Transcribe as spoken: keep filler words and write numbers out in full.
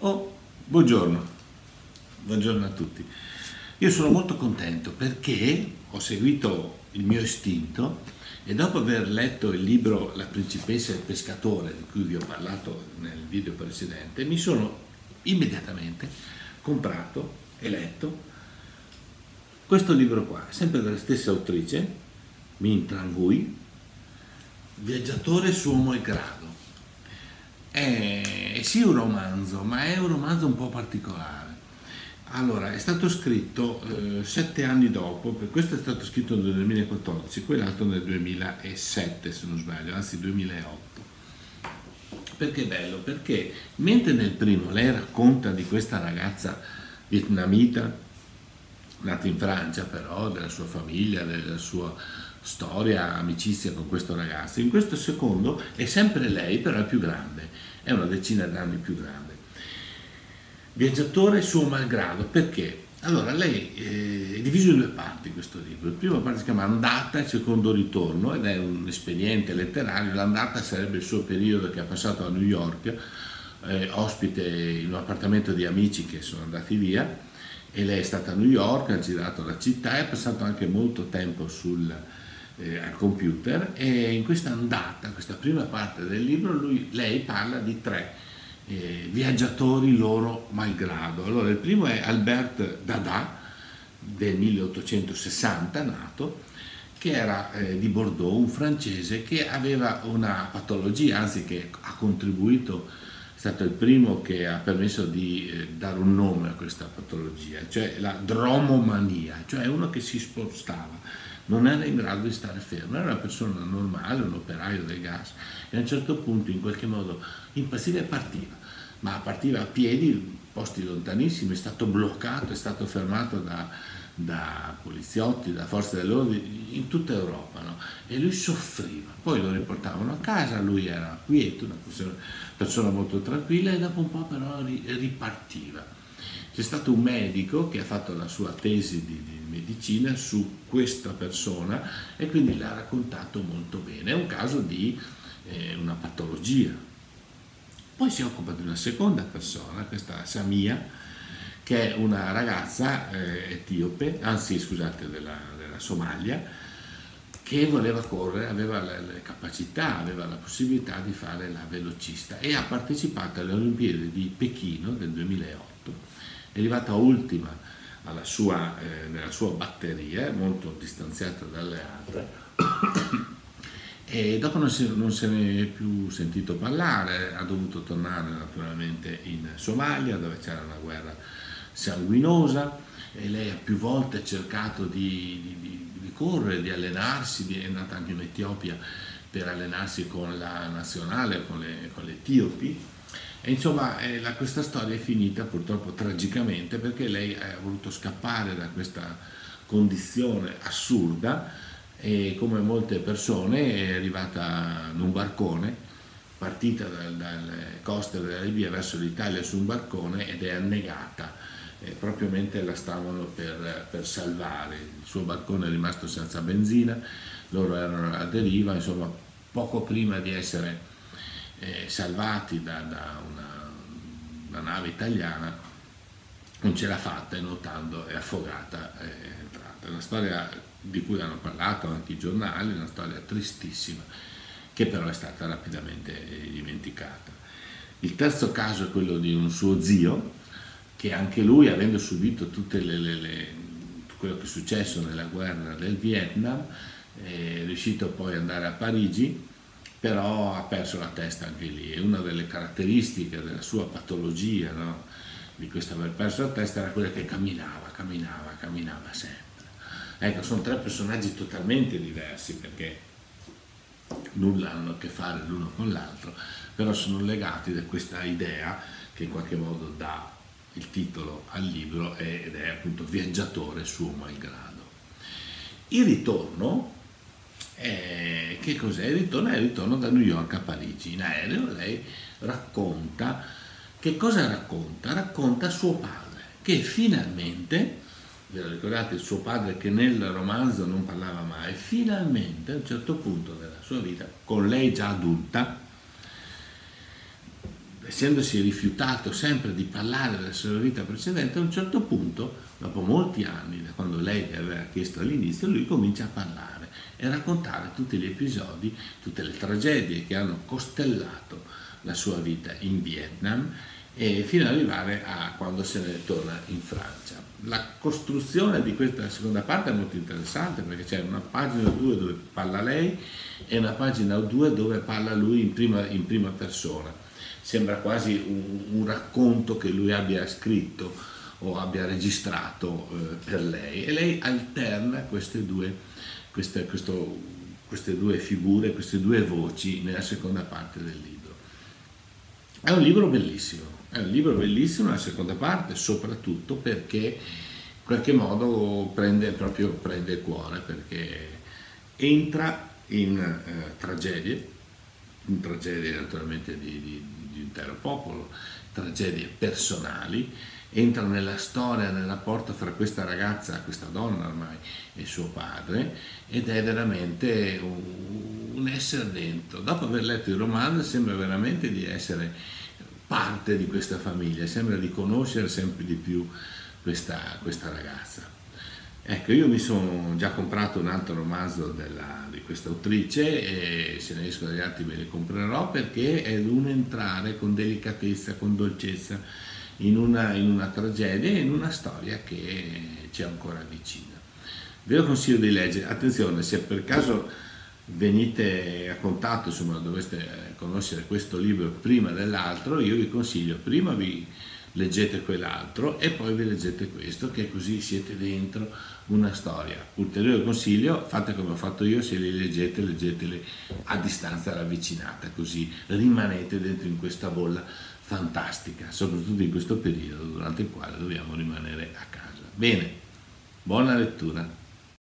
Oh, buongiorno, buongiorno a tutti. Io sono molto contento perché ho seguito il mio istinto e dopo aver letto il libro La principessa e il pescatore, di cui vi ho parlato nel video precedente, mi sono immediatamente comprato e letto questo libro qua, sempre dalla stessa autrice, Minh Tran Huy, Viaggiatore su uomo e grado. È sì un romanzo, ma è un romanzo un po' particolare. Allora, è stato scritto eh, sette anni dopo, per questo è stato scritto nel duemilaquattordici, quell'altro nel duemilasette se non sbaglio, anzi duemilaotto. Perché è bello? Perché mentre nel primo lei racconta di questa ragazza vietnamita, nata in Francia però, della sua famiglia, della sua storia, amicizia con questo ragazzo, in questo secondo è sempre lei, però è più grande, è una decina d'anni più grande. Viaggiatore suo malgrado, perché? Allora, lei eh, è diviso in due parti questo libro. La prima parte si chiama Andata e il secondo ritorno ed è un espediente letterario. L'andata sarebbe il suo periodo che ha passato a New York, eh, ospite in un appartamento di amici che sono andati via, e lei è stata a New York, ha girato la città e ha passato anche molto tempo sul, eh, al computer, e in questa andata, questa prima parte del libro, lui, lei parla di tre eh, viaggiatori loro malgrado. Allora il primo è Albert Dada, del milleottocentosessanta nato, che era eh, di Bordeaux, un francese che aveva una patologia, anzi che ha contribuito, è stato il primo che ha permesso di eh, dare un nome a questa patologia, cioè la dromomania, cioè uno che si spostava, non era in grado di stare fermo, era una persona normale, un operaio del gas, e a un certo punto in qualche modo impazziva e partiva, ma partiva a piedi, posti lontanissimi, è stato bloccato, è stato fermato da, da poliziotti, da forze dell'ordine in tutta Europa, no? E lui soffriva, poi lo riportavano a casa, lui era quieto, una persona, persona molto tranquilla, e dopo un po' però ripartiva. C'è stato un medico che ha fatto la sua tesi di, di medicina su questa persona e quindi l'ha raccontato molto bene. È un caso di eh, una patologia. Poi si occupa di una seconda persona, questa Samia, che è una ragazza eh, etiope, anzi scusate, della, della Somalia, che voleva correre, aveva le, le capacità, aveva la possibilità di fare la velocista e ha partecipato alle Olimpiadi di Pechino del duemilaotto. È arrivata ultima alla sua, eh, nella sua batteria, molto distanziata dalle altre, e dopo non, si, non se ne è più sentito parlare, ha dovuto tornare naturalmente in Somalia, dove c'era una guerra sanguinosa, e lei ha più volte cercato di, di, di correre, di allenarsi, di, è andata anche in Etiopia per allenarsi con la nazionale, con le, con le etiopi. E insomma eh, la, questa storia è finita purtroppo tragicamente, perché lei ha voluto scappare da questa condizione assurda e, come molte persone, è arrivata in un barcone, partita dal, dalle coste della Libia verso l'Italia su un barcone, ed è annegata, e proprio mentre la stavano per, per salvare. Il suo barcone è rimasto senza benzina, loro erano alla deriva, insomma poco prima di essere Eh, salvati da, da una, una nave italiana, non ce l'ha fatta, e nuotando è affogata, è entrata. È una storia di cui hanno parlato anche i giornali, una storia tristissima, che però è stata rapidamente dimenticata. Il terzo caso è quello di un suo zio, che anche lui, avendo subito tutte le, le, le, quello che è successo nella guerra del Vietnam, è riuscito poi ad andare a Parigi, però ha perso la testa anche lì. E una delle caratteristiche della sua patologia, no, di questo aver perso la testa, era quella che camminava, camminava, camminava sempre. Ecco, sono tre personaggi totalmente diversi, perché nulla hanno a che fare l'uno con l'altro, però sono legati da questa idea che in qualche modo dà il titolo al libro, ed è appunto Viaggiatore suo malgrado. Il ritorno, Eh, che cos'è? Il ritorno è il ritorno da New York a Parigi. In aereo lei racconta, che cosa racconta? Racconta suo padre, che finalmente, ve lo ricordate, il suo padre che nel romanzo non parlava mai, finalmente a un certo punto della sua vita, con lei già adulta, essendosi rifiutato sempre di parlare della sua vita precedente, a un certo punto, dopo molti anni, da quando lei le aveva chiesto all'inizio, lui comincia a parlare e raccontare tutti gli episodi, tutte le tragedie che hanno costellato la sua vita in Vietnam, e fino ad arrivare a quando se ne torna in Francia. La costruzione di questa seconda parte è molto interessante, perché c'è una pagina o due dove parla lei e una pagina o due dove parla lui in prima, in prima persona. Sembra quasi un, un racconto che lui abbia scritto o abbia registrato eh, per lei, e lei alterna queste due, queste, questo, queste due figure, queste due voci nella seconda parte del libro. È un libro bellissimo. È un libro bellissimo, la seconda parte, soprattutto perché in qualche modo prende proprio prende il cuore, perché entra in eh, tragedie, in tragedie naturalmente di, di, di intero popolo, tragedie personali, entra nella storia, nel rapporto fra questa ragazza, questa donna ormai, e suo padre, ed è veramente un, un essere dentro. Dopo aver letto il romanzo sembra veramente di essere parte di questa famiglia, sembra di conoscere sempre di più questa, questa ragazza. Ecco, io mi sono già comprato un altro romanzo della, di questa autrice, e se ne escono degli altri me li comprerò, perché è un entrare con delicatezza, con dolcezza in una, in una tragedia e in una storia che ci è ancora vicina. Ve lo consiglio di leggere. Attenzione, se per caso venite a contatto, insomma, doveste conoscere questo libro prima dell'altro, io vi consiglio: prima vi leggete quell'altro e poi vi leggete questo, che così siete dentro una storia. Ulteriore consiglio: fate come ho fatto io, se li leggete, leggeteli a distanza ravvicinata, così rimanete dentro in questa bolla fantastica, soprattutto in questo periodo durante il quale dobbiamo rimanere a casa. Bene, buona lettura.